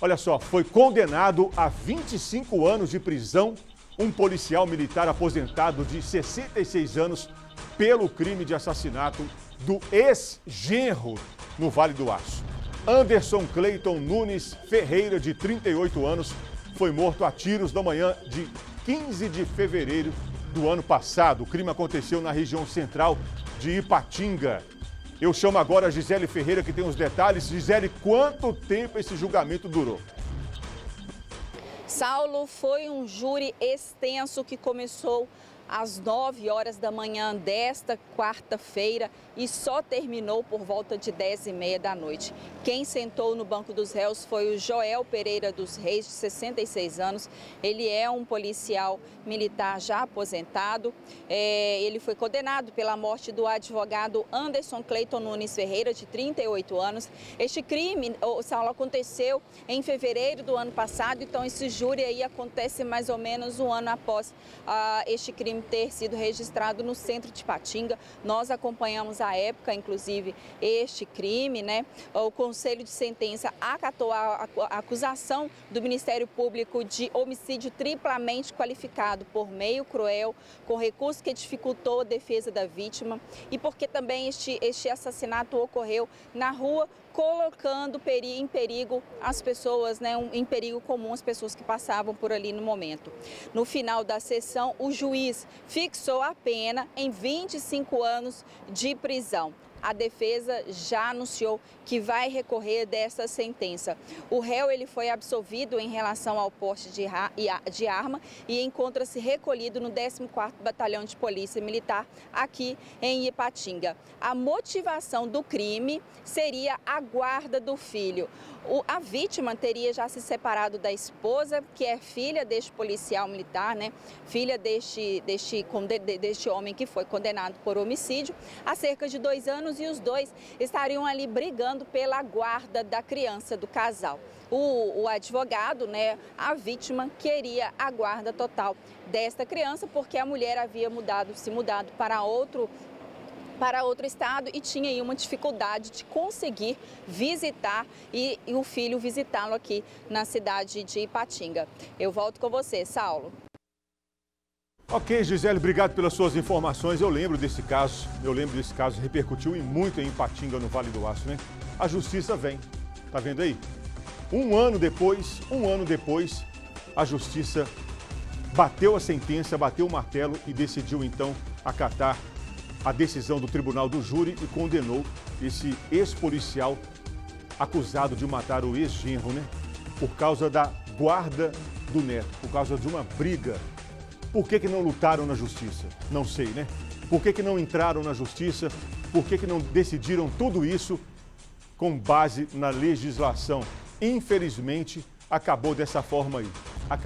Olha só, foi condenado a 25 anos de prisão um policial militar aposentado de 66 anos pelo crime de assassinato do ex-genro no Vale do Aço. Anderson Cleiton Nunes Ferreira, de 38 anos, foi morto a tiros na manhã de 15 de fevereiro do ano passado. O crime aconteceu na região central de Ipatinga. Eu chamo agora a Gisele Ferreira, que tem os detalhes. Gisele, quanto tempo esse julgamento durou? Saulo, foi um júri extenso que começou às 9 horas da manhã desta quarta-feira e só terminou por volta de 10h30 da noite. Quem sentou no banco dos réus foi o Joel Pereira dos Reis, de 66 anos. Ele é um policial militar já aposentado. Ele foi condenado pela morte do advogado Anderson Cleiton Nunes Ferreira, de 38 anos. Este crime, Saulo, aconteceu em fevereiro do ano passado, então esse júri aí acontece mais ou menos um ano após este crime ter sido registrado no centro de Ipatinga. Nós acompanhamos à época, inclusive, este crime, né? O Conselho de Sentença acatou a acusação do Ministério Público de homicídio triplamente qualificado por meio cruel, com recurso que dificultou a defesa da vítima e porque também este assassinato ocorreu na rua, colocando em perigo as pessoas, né, em perigo comum as pessoas que passavam por ali no momento. No final da sessão, o juiz fixou a pena em 25 anos de prisão. A defesa já anunciou que vai recorrer dessa sentença. O réu ele foi absolvido em relação ao porte de arma e encontra-se recolhido no 14º Batalhão de Polícia Militar aqui em Ipatinga. A motivação do crime seria a guarda do filho. A vítima teria já se separado da esposa, que é filha deste policial militar, né? Filha deste homem que foi condenado por homicídio há cerca de 2 anos, e os dois estariam ali brigando pela guarda da criança do casal. O advogado, né, a vítima, queria a guarda total desta criança porque a mulher havia se mudado para outro estado e tinha aí uma dificuldade de conseguir visitar e o filho visitá-lo aqui na cidade de Ipatinga. Eu volto com você, Saulo. Ok, Gisele, obrigado pelas suas informações. Eu lembro desse caso, repercutiu e muito em Ipatinga, no Vale do Aço, né? A justiça vem, tá vendo aí? Um ano depois, a justiça bateu a sentença, bateu o martelo e decidiu então acatar a decisão do tribunal do júri e condenou esse ex-policial acusado de matar o ex-genro, né? Por causa da guarda do neto, por causa de uma briga. Por que não lutaram na justiça? Não sei, né? Por que não entraram na justiça? Por que não decidiram tudo isso com base na legislação? Infelizmente, acabou dessa forma aí.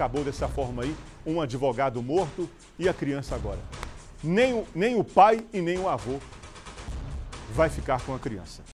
Um advogado morto e a criança agora. Nem o pai e nem o avô vai ficar com a criança.